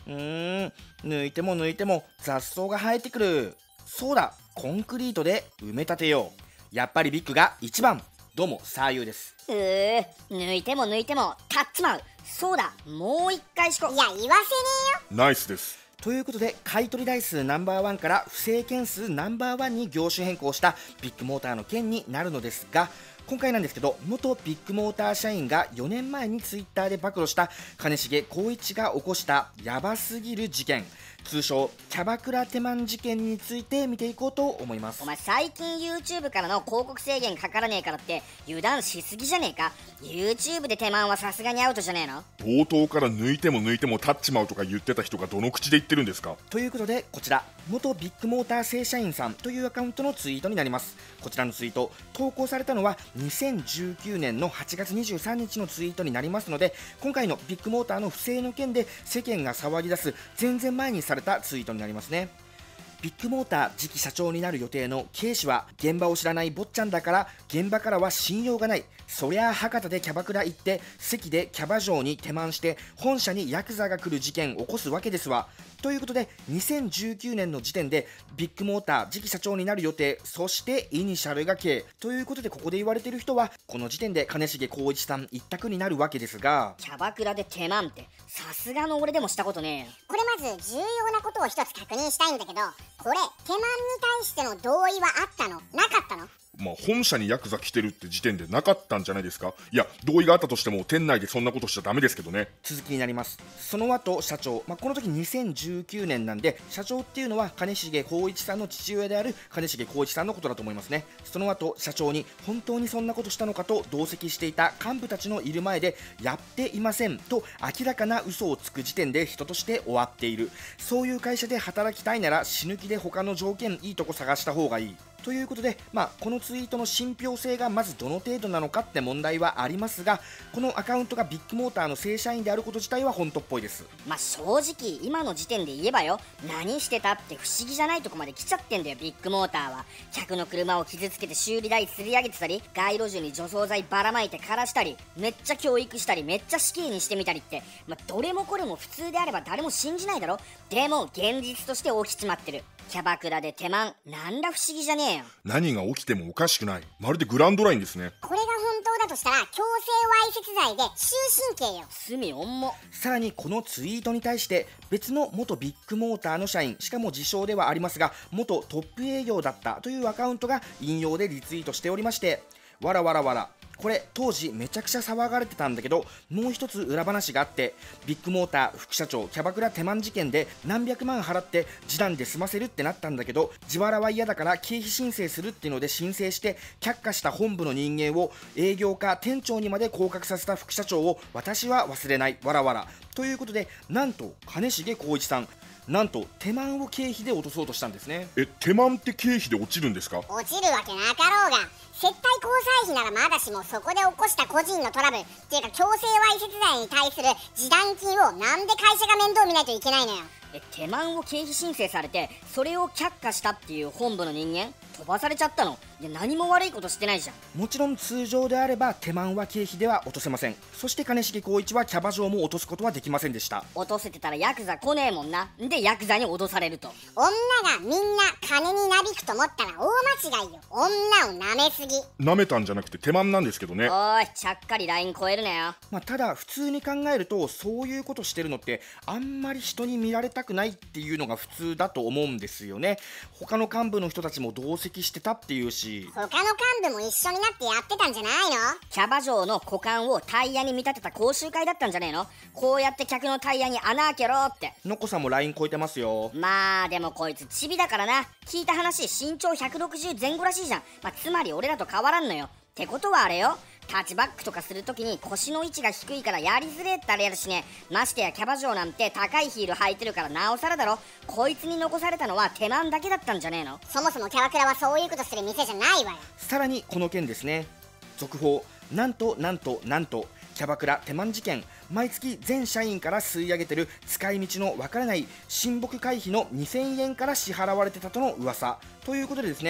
抜いても抜いても雑草が生えてくる。そうだ、コンクリートで埋め立てよう。やっぱりビッグが一番。どうも、サーユーです。 抜いても抜いても立っちまう。そうだ、もう一回しこ。 いや、言わせねえよ。 ナイスです。 ということで、買取台数ナンバーワンから不正件数ナンバーワンに業種変更したビッグモーターの件になるのですが、今回なんですけど、元ビッグモーター社員が4年前にツイッターで暴露した兼重宏一が起こしたヤバすぎる事件、通称キャバクラ手満事件について見ていこうと思います。 お前最近 YouTube からの広告制限かからねえからって油断しすぎじゃねえか。 YouTube で手満はさすがにアウトじゃねえの。 冒頭から抜いても抜いても立っちまうとか言ってた人がどの口で言ってるんですか。 ということで、こちら元ビッグモーター正社員さんというアカウントのツイートになります。こちらのツイート、投稿されたのは2019年の8月23日のツイートになりますので、今回のビッグモーターの不正の件で世間が騒ぎ出す全然前にされたツイートになりますね。ビッグモーター次期社長になる予定の K 氏は、現場を知らない坊ちゃんだから現場からは信用がない。そりゃあ博多でキャバクラ行って席でキャバ嬢に手満して本社にヤクザが来る事件を起こすわけですわ。ということで、2019年の時点でビッグモーター次期社長になる予定、そしてイニシャルが K ということで、ここで言われている人はこの時点で兼重宏一さん一択になるわけですが、 キャバクラで手満ってさすがの俺でもしたことねえよ。 これまず重要なことを一つ確認したいんだけど、これ手満に対しての同意はあったの？なかったの？ 本社にヤクザ来てるって時点でなかったんじゃないですか。いや、同意があったとしても店内でそんなことしちゃダメですけどね。 続きになります。その後社長、この時2019年なんで、社長っていうのは兼重宏一さんの父親である兼重宏一さんのことだと思いますね。その後社長に本当にそんなことしたのかと同席していた幹部たちのいる前で、やっていませんと明らかな嘘をつく時点で人として終わっている。そういう会社で働きたいなら死ぬ気で他の条件いいとこ探した方がいいということで、このツイートの信憑性がまずどの程度なのかって問題はありますが、このアカウントがビッグモーターの正社員であること自体は本当っぽいです。 正直今の時点で言えばよ、何してたって不思議じゃないとこまで来ちゃってんだよ。ビッグモーターは客の車を傷つけて修理代釣り上げてたり、街路樹に除草剤ばらまいて枯らしたり、めっちゃ教育したり、めっちゃ死刑にしてみたりって、どれもこれも普通であれば誰も信じないだろ。でも現実として起きちまってる。キャバクラで手満、なんら不思議じゃねえよ。 何が起きてもおかしくない。まるでグランドラインですね。 これが本当だとしたら強制わいせつ罪で終身刑よ。 罪重っ。 さらにこのツイートに対して別の元ビッグモーターの社員、しかも自称ではありますが元トップ営業だったというアカウントが引用でリツイートしておりまして、わらわらわら、これ当時めちゃくちゃ騒がれてたんだけど、もう一つ裏話があって、ビッグモーター副社長キャバクラ手満事件で何百万払って示談で済ませるってなったんだけど、自腹は嫌だから経費申請するっていうので申請して却下した本部の人間を営業か店長にまで降格させた副社長を私は忘れない、わらわらということで、なんと兼重宏一さん、なんと手満を経費で落とそうとしたんですね。 手満って経費で落ちるんですか。 落ちるわけなかろうが、接待交際費ならまだしも、そこで起こした個人のトラブルっていうか強制わいせつ罪に対する示談金をなんで会社が面倒見ないといけないのよ。 手満を経費申請されてそれを却下したっていう本部の人間飛ばされちゃったの？いや、何も悪いことしてないじゃん。 もちろん通常であれば手満は経費では落とせません。そして兼重宏一はキャバ嬢も落とすことはできませんでした。 落とせてたらヤクザ来ねえもんな。でヤクザに脅されると、 女がみんな金になびくと思ったら大間違いよ。女を舐めすぎ。 舐めたんじゃなくて手満なんですけどね。 おい、ちゃっかりライン超えるなよ。 ただ普通に考えると、そういうことしてるのってあんまり人に見られたくないっていうのが普通だと思うんですよね。他の幹部の人たちも同席してたっていうし、 他の幹部も一緒になってやってたんじゃないの？ キャバ嬢の股間をタイヤに見立てた講習会だったんじゃねえの？こうやって客のタイヤに穴開けろって。 のこさんもライン超えてますよ。 でもこいつチビだからな。聞いた話身長160前後らしいじゃん。つまり俺らと変わらんのよ。ってことはあれよ、タッチバックとかするときに腰の位置が低いからやりづれってあれやるしね。ましてやキャバ嬢なんて高いヒール履いてるからなおさらだろ。こいつに残されたのは手満だけだったんじゃねえの？ そもそもキャバクラはそういうことする店じゃないわよ。 さらにこの件ですね、続報、なんとキャバクラ手満事件、毎月全社員から吸い上げてる使い道のわからない親睦会費の2000円から支払われてたとの噂ということでですね、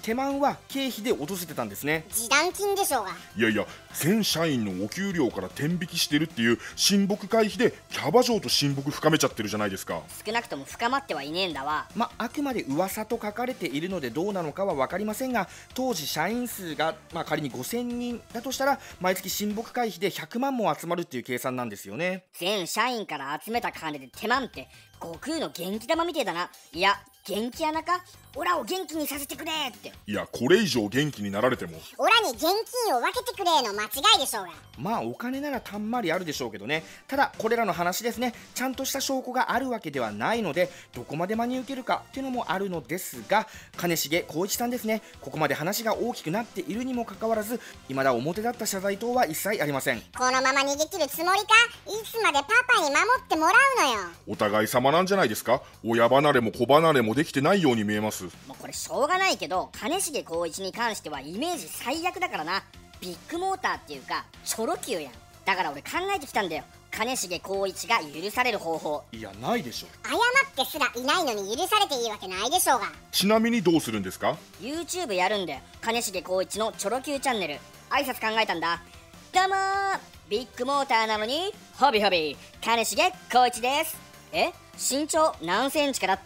手間は経費で落とせてたんですね。 示談金でしょうが。 いやいや、全社員のお給料から天引きしてるっていう親睦回避でキャバ嬢と親睦深めちゃってるじゃないですか。 少なくとも深まってはいねえんだわ。 あくまで噂と書かれているのでどうなのかは分かりませんが、当時社員数が、仮に5000人だとしたら毎月親睦会費で100万も集まるっていう計算なんですよね。 全社員から集めた金で手間って悟空の元気玉みてえだな。いや元気穴か、オラを元気にさせてくれって。 いや、これ以上元気になられても。 オラに現金を分けてくれの間違いでしょうが。 お金ならたんまりあるでしょうけどね。ただこれらの話ですね、ちゃんとした証拠があるわけではないので、どこまで真に受けるかっていうのもあるのですが、金重浩一さんですね、ここまで話が大きくなっているにもかかわらず、未だ表立った謝罪等は一切ありません。 このまま逃げ切るつもりか。いつまでパパに守ってもらうのよ。 お互い様なんじゃないですか。親離れも子離れもできてないように見えます。 もうこれしょうがないけど、金重浩一に関してはイメージ最悪だからな。ビッグモーターっていうかチョロ Q やん。だから俺考えてきたんだよ、金重浩一が許される方法。 いや、ないでしょ。 謝ってすらいないのに許されていいわけないでしょうが。 ちなみにどうするんですか。 YouTube やるんだよ、金重浩一のチョロ Q チャンネル。挨拶考えたんだ。どうもー、ビッグモーターなのにホビホビ金重浩一です。身長何センチからって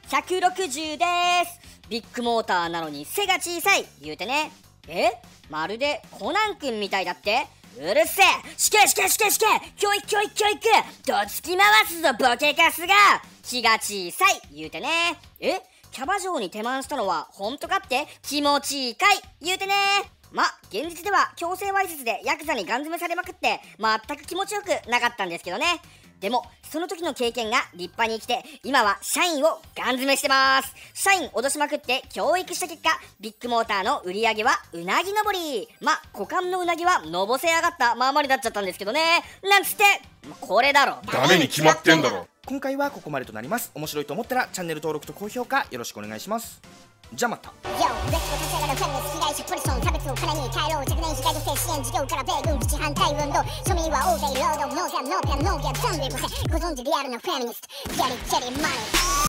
。160でーす。ビッグモーターなのに背が小さい言うてね。まるでコナン君みたいだって。うるせえ、死刑死刑死刑死刑、教育教育教育、どつき回すぞボケカスが。気が小さい言うてね。キャバ嬢に手満したのは本当かって気持ちいいかい言うてね。現実では強制わいせつでヤクザにガン詰めされまくって全く気持ちよくなかったんですけどね。でもその時の経験が立派に生きて、今は社員をガン詰めしてます。社員脅しまくって教育した結果、ビッグモーターの売り上げはうなぎ登り。股間のうなぎはのぼせ上がったままになっちゃったんですけどね。なんつって、これだろ。 ダメに決まってんだろ。 今回はここまでとなります。面白いと思ったらチャンネル登録と高評価よろしくお願いします。じゃあまた。 Yo、レッツゴ立ち上がるフェミニスト被害者ポリソン、差別を金に変えろ。若年被害女性支援事業から米軍基地反対運動、庶民は大勢労働、ノーザンノーペンノーギャザンビブセ。ご存知リアルなフェミニスト、ゲリゲリマネー。